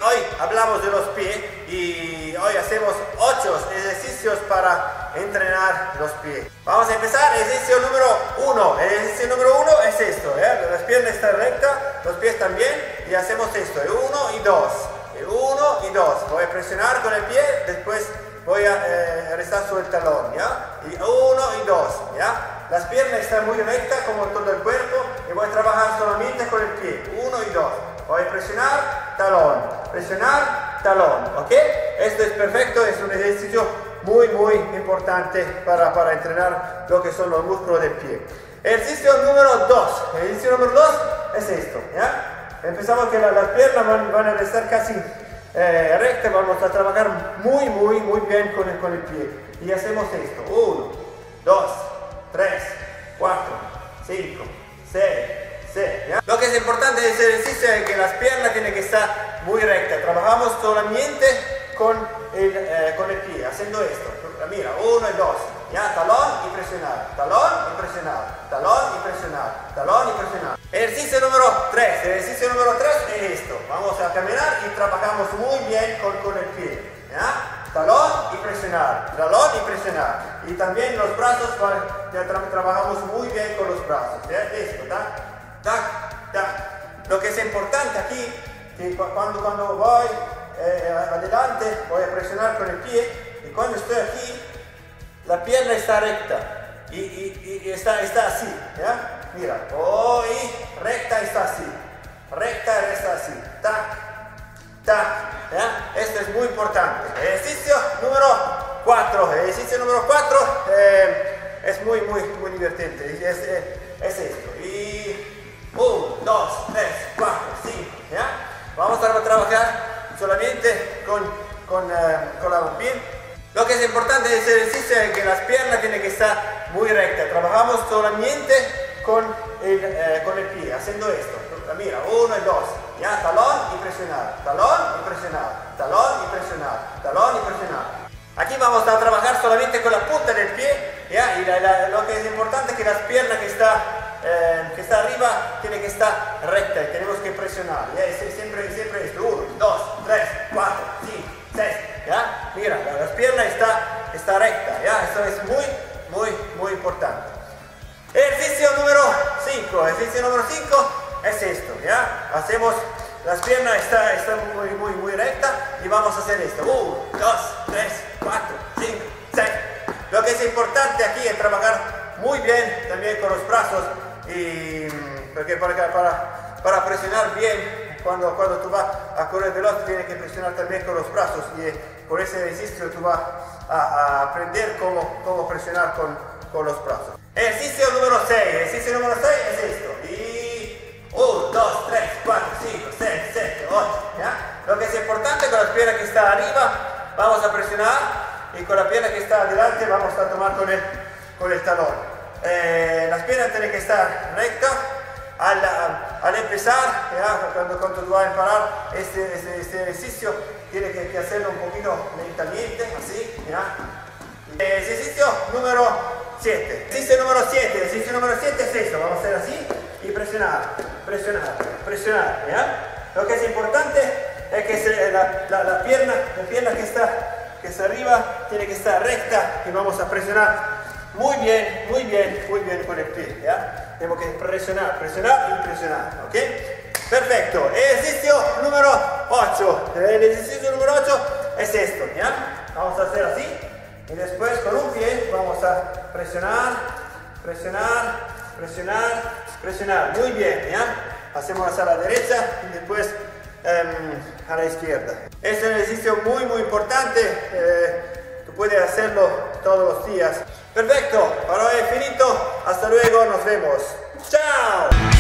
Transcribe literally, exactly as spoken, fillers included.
hoy hablamos de los pies y hoy hacemos ocho ejercicios para entrenar los pies. Vamos a empezar, ejercicio número uno. El ejercicio número uno es esto, ¿eh? Las piernas están rectas, los pies también, y hacemos esto, el uno y dos. El uno y dos. Voy a presionar con el pie, después voy a eh, rezar sobre el talón, ¿ya? Y uno y dos, ¿ya? Las piernas están muy rectas como todo el cuerpo y voy a trabajar solamente con el pie, uno y dos. Voy a presionar, talón, presionar, talón, ¿ok? Esto es perfecto, es un ejercicio muy, muy importante para, para entrenar lo que son los músculos del pie. Ejercicio número dos. El ejercicio número dos es esto, ¿ya? Empezamos que la, las piernas van, van a estar casi eh, rectas, vamos a trabajar muy, muy, muy bien con el, con el pie. Y hacemos esto, uno, dos, tres, cuatro, cinco, seis, siete, ¿ya? Lo que es importante de este ejercicio es que las piernas tienen que estar muy rectas. Trabajamos solamente con el, eh, con el pie, haciendo esto. Mira, uno y dos, ¿ya? Talón y presionar, talón y presionar, talón y presionar, talón y presionar. Ejercicio número tres. El ejercicio número tres es esto. Vamos a caminar y trabajamos muy bien con, con el pie, ¿ya? Talón y presionar, talón y presionar. Y también los brazos, ya tra trabajamos muy bien con los brazos, ¿ya? Esto, tac, tac, tac. Lo que es importante aquí, que cuando, cuando voy eh, adelante, voy a presionar con el pie, y cuando estoy aquí, la pierna está recta, y, y, y está, está así, ¿ya? Mira, voy recta y está así, recta y está así, tac, tac, ¿ya? Esto es muy importante. Ejercicio número cuatro. Ejercicio número cuatro eh, es muy, muy, muy divertente. Es, es, es esto. Y uno, dos, tres, cuatro, cinco, ¿ya? Vamos a trabajar solamente con, con, uh, con la pie. Lo que es importante de este ejercicio es que las piernas tienen que estar muy rectas. Trabajamos solamente con el, eh, con el pie, haciendo esto. Mira, uno y dos, ya, talón y presionar, talón y presionar, talón y presionar, talón y presionar. Aquí vamos a trabajar solamente con la punta del pie, ya, y la, la, lo que es importante es que las piernas que está, eh, que está arriba tienen que estar rectas y tenemos que presionar, ya, es, siempre, siempre esto, uno, dos, tres, cuatro, cinco, seis, ya, mira, las piernas está, está recta, ya, esto es muy, muy, muy importante. Ejercicio número cinco, ejercicio número cinco es esto, ya, hacemos, las piernas están, están muy, muy, muy rectas y vamos a hacer esto, uno, dos, tres, cuatro, cinco, seis. Lo que es importante aquí es trabajar muy bien también con los brazos, y, porque para, para, para presionar bien, cuando, cuando tú vas a correr veloz tienes que presionar también con los brazos, y por ese ejercicio tú vas a, a aprender cómo, cómo presionar con, con los brazos. Ejercicio número seis, ejercicio número seis es esto, y uno, dos, tres, cuatro, cinco, seis, siete, ocho, ¿ya? Lo que es importante con las piernas que está arriba, vamos a presionar, y con la pierna que está adelante vamos a tomar con el, con el talón. Eh, las piernas tienen que estar rectas. Al, al empezar, ¿ya? Cuando, cuando tú vas a parar este, este, este ejercicio, tienes que, que hacerlo un poquito lentamente, así, ¿ya? Ejercicio número siete. Ejercicio número siete. Ejercicio número siete es esto. Vamos a hacer así y presionar, presionar, presionar, ¿ya? Lo que es importante es que se, la, la, la pierna, la pierna que está, que está arriba tiene que estar recta, y vamos a presionar muy bien, muy bien, muy bien con el pie, ¿ya? Tenemos que presionar, presionar y presionar, ¿ok? Perfecto. Ejercicio número ocho. El ejercicio número ocho es esto, ¿ya? Vamos a hacer así, y después con un pie vamos a presionar, presionar, presionar, presionar. Muy bien, ¿ya? Hacemos hacia la derecha y después um, a la izquierda. Es un ejercicio muy, muy importante. Eh, tú puedes hacerlo todos los días. Perfecto, para hoy es finito. Hasta luego, nos vemos. ¡Chao!